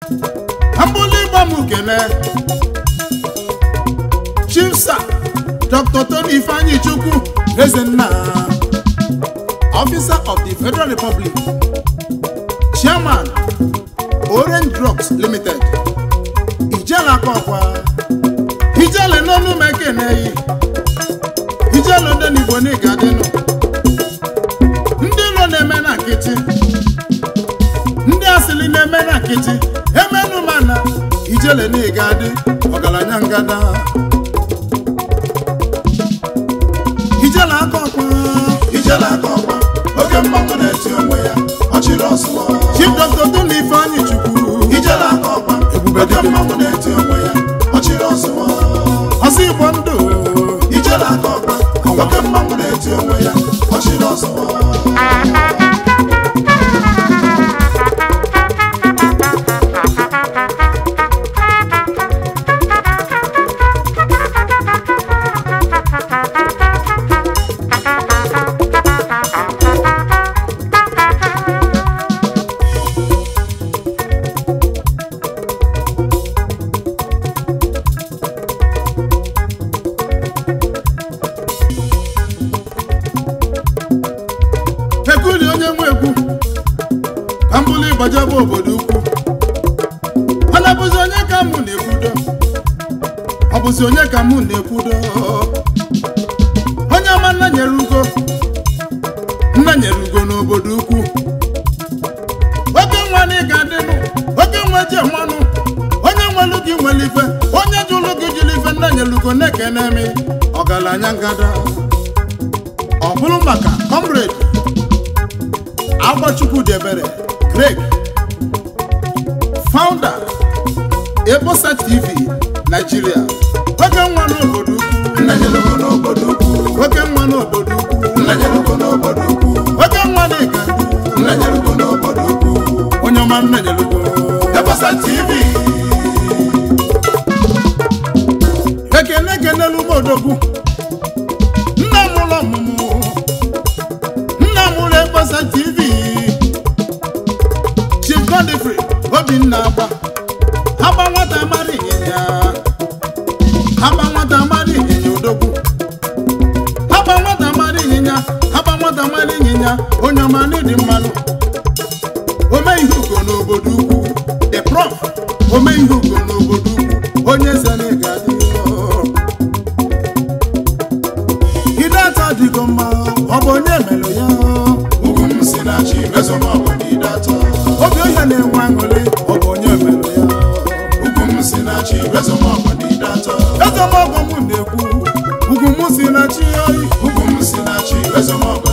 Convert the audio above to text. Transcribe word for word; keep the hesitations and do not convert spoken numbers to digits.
Ambuli Bamukene Chief Sir Doctor Tony Ifeanyi Chukwu Ezenna, Officer of the Federal Republic, Chairman Orange Drugs Limited, Ijala Kokwa, Ijale Nonu Mekene, Ijalo Deni Boni Gadeno, Ndilo Nemena Kiti, Ndi Asili Nemena Kiti, Emenu Mana, Ijale Ni Gadi, Ogalanyangada. Ijala Kokwa, Ijala Kokwa, Oke Mmangu na-eti onwe ya, ọchịrị ọsụọ. Chief Doctor Tony Ifeanyi Chukwu, Ijala Kokwa, Oke Mmangu na-eti onwe ya, ọchịrị ọsụọ. Ọsị Igbo ndụ, Ijala Kokwa, Oke Mmangu na-eti onwe ya, ọchịrị ọsụọ. Bajabo obodo ukwu ana bụzi onye ka mụ na-ekwudo ọ bụzi onye ka mụ na-ekwudo onye ọma nna nyere ugo nna nyere ugo n'obodo ukwu oke nwa na ịga dịnụ oke nwa je mmanụ onye nwelu gị nwere ife onye jụlụ gị jiri ife nna nyere ugo na-ekene mi ọgaranya ngada ọ bụrụ maka comrade Agbachukwu Debere Greg, founder, Ebosa T V, Nigeria. Oke nwa n'obodo ukwu, Najeluko n'obodo ukwu. Oke nwa n'obodo ukwu, Najeluko n'obodo ukwu. Oke nwa n'ịga, Najeluko n'obodo ukwu. Onye ọma Najeluko, Ebosa T V. Ekene ekenelu m odogwu, nna m ụlọ ọmụmụ, nna m ụlọ Ebosa T V. Free, Obinna Agba, Haba nwata mara ịnyịnya, Haba nwata mara ịnyịnya odogwu, Haba nwata mara ịnyịnya, Haba nwata mara ịnyịnya, onye ọma n'ịdị mmanụ, ome ihe ugo n'obodo ukwu, the prof, ome ihe ugo n'obodo ukwu, onye zere ga-adị Idata dịgo mma, ọ bụ onye melụ ya, ugwu m si na chi mesomọbụ n'idata. Obi onye na-enwe aṅụrị ọ bụ onye mere ya ugwu m si na chi ezomọgwụ n'idata ezomọgwụ m na-ekwu ugwu m si na chi oyi ugwu m si na chi ezomọgwụ